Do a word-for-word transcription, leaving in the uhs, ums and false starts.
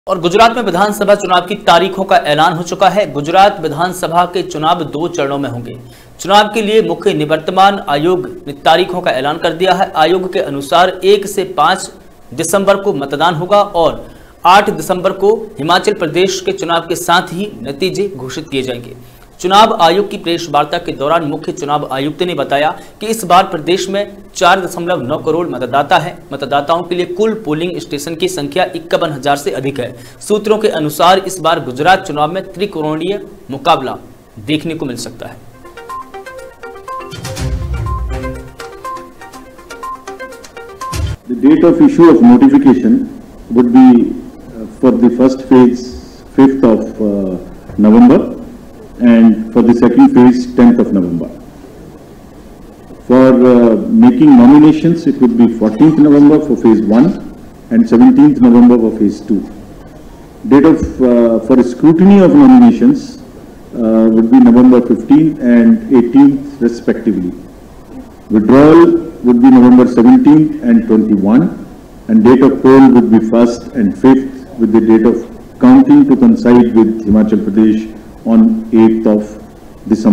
और गुजरात में विधानसभा चुनाव की तारीखों का ऐलान हो चुका है। गुजरात विधानसभा के चुनाव दो चरणों में होंगे। चुनाव के लिए मुख्य निवर्तमान आयोग ने तारीखों का ऐलान कर दिया है। आयोग के अनुसार एक से पाँच दिसंबर को मतदान होगा और आठ दिसंबर को हिमाचल प्रदेश के चुनाव के साथ ही नतीजे घोषित किए जाएंगे। चुनाव आयोग की प्रेस वार्ता के दौरान मुख्य चुनाव आयुक्त ने बताया कि इस बार प्रदेश में चार दशमलव नौ करोड़ मतदाता है। मतदाताओं के लिए कुल पोलिंग स्टेशन की संख्या इक्यावन हजार से अधिक है। सूत्रों के अनुसार इस बार गुजरात चुनाव में त्रिकोणीय मुकाबला देखने को मिल सकता है। The date of issue of notification would be uh, for the first phase fifth of uh, November and for the second phase tenth of November. For uh, making nominations, it would be fourteenth November for phase one and seventeenth November for phase two. Date of uh, for scrutiny of nominations uh, would be November fifteenth and eighteenth respectively. Withdrawal would be November seventeenth and twenty-first, and date of poll would be first and fifth, with the date of counting to coincide with Himachal Pradesh on eighth of December.